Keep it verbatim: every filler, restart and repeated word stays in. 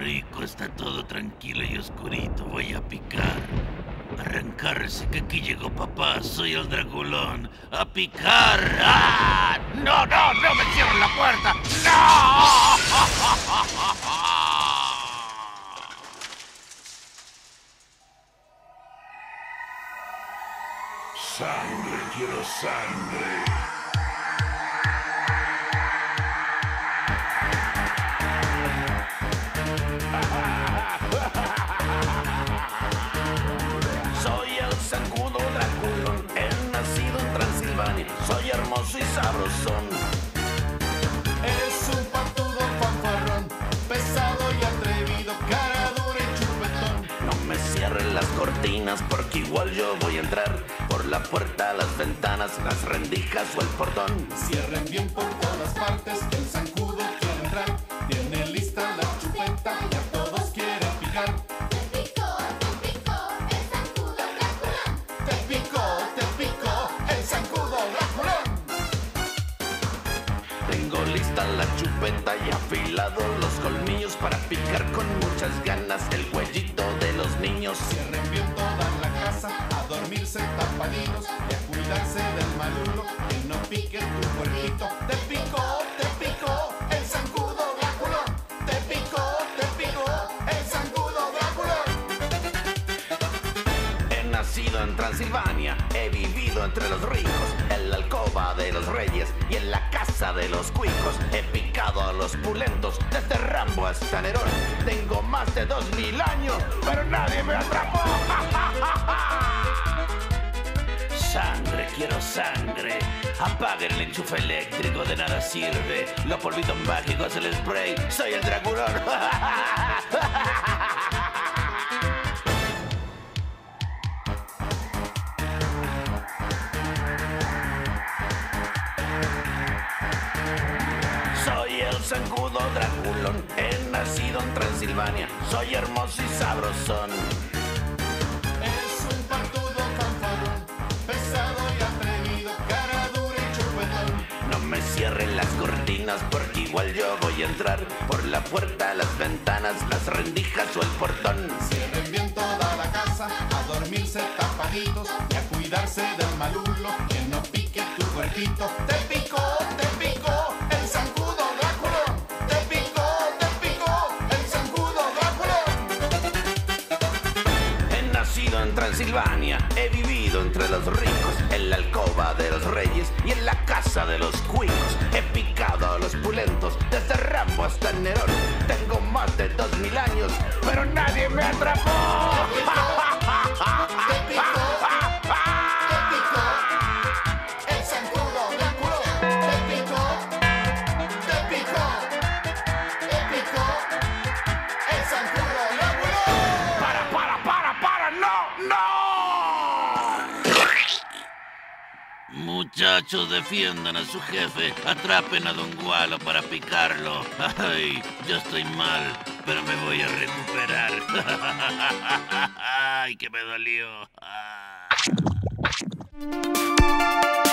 rico, está todo tranquilo y oscurito. Voy a picar. Arrancarse, que aquí llegó papá. Soy el Dragulón. ¡A picar! ¡Ah! ¡No, no, no me cierren la puerta! ¡No! Sangre, quiero sangre. Soy el zancudo Draculón, he nacido en Transilvania, soy hermoso y sabrosón. Es un patudo fanfarrón, pesado y atrevido, cara dura y chupetón. No me cierren las cortinas porque igual yo voy a entrar por la puerta, las ventanas, las rendijas o el portón. Cierren bien por todas partes, que el zancudo quiere entrar. Tiene lista la chupeta y a todos quiere picar. Te picó, te picó, el zancudo Draculón. Te picó, te picó, el zancudo Draculón. Tengo lista la chupeta y afilados los colmillos para picar con muchas ganas el cuellito de los niños. Cierren bien toda la casa, a dormirse tapaditos y a cuidarse del malulo, que no pique tu cuerpito. Te picó, te picó, el zancudo Draculón. Te picó, te picó, el zancudo Draculón. He nacido en Transilvania, he vivido entre los ricos, en la alcoba de los reyes y en la casa de los cuicos. He picado a los pulentos, desde Rambo hasta Nerón. Tengo más de dos mil años, pero nadie me atrapó. Sangre, quiero sangre. Apaguen el enchufe eléctrico, de nada sirve. Los polvitos mágicos, el spray. Soy el Dragulón. Soy el zancudo Draculón, he nacido en Transilvania, soy hermoso y sabrosón. Es un patudo fanfarrón, pesado y atrevido, cara dura y chupetón. No me cierren las cortinas porque igual yo voy a entrar por la puerta, las ventanas, las rendijas o el portón. Cierren bien toda la casa, a dormirse tapaditos y a cuidarse del malulo, que no pique tu cuerpito. Te picó, te picó, el zancudo Draculón. Te picó, te picó, el zancudo Draculón. He nacido en Transilvania, he vivido entre los ricos, en la alcoba de los reyes y en la casa de los cuicos. He picado a los pulentos, desde Rambo hasta Nerón. Tengo más de dos mil años, pero nadie me atrapó. Te picó, te picó, el zancudo Draculón. Te picó, te picó, te picó, el zancudo Draculón. Para, para, para, para, no, no. Muchachos, defiendan a su jefe. Atrapen a Don Gualo para picarlo. Ay, yo estoy mal, pero me voy a recuperar. Ay, que me dolió. Ah.